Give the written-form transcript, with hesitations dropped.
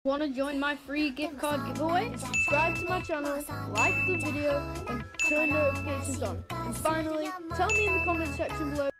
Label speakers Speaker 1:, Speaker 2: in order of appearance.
Speaker 1: Want to join my free gift card giveaway? Subscribe to my channel, like the video, and turn notifications on. And finally, tell me in the comment section below